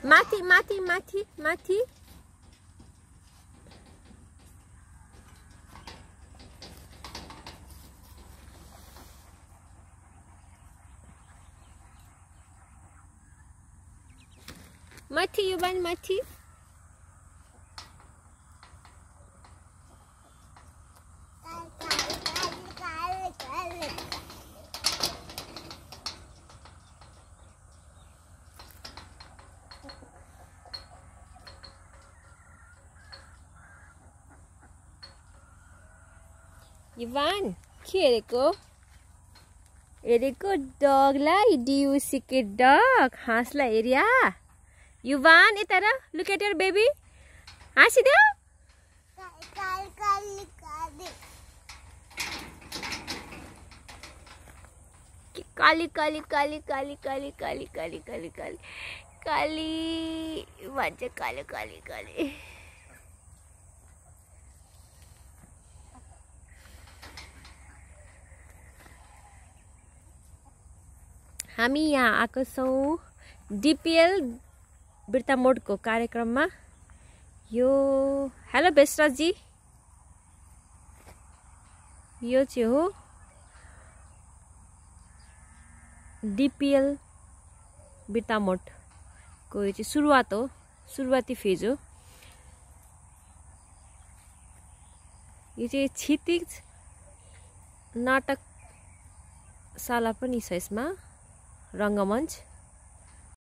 माथि माथि माथि माथि माथि युवान माथि युवान के हेरेको डगलाई डु सी के डग हाँसलाई हेरिया युवान यता र लुक एट योर बेबी हाँसिदेऊ काली काली काली काली काली काली काली काली काली काली भन्छ काली काली काली हामी यहाँ आएको छौँ डिपिएल बिर्ता मोडको कार्यक्रममा यो हेलो बेसराजी यो चाहिँ हो डिपिएल बिर्ता मोडको यो चाहिँ सुरुवात हो सुरुवाती फेज हो यो चाहिँ क्षितिज नाटकशाला पनि छ यसमा रङ्गमञ्च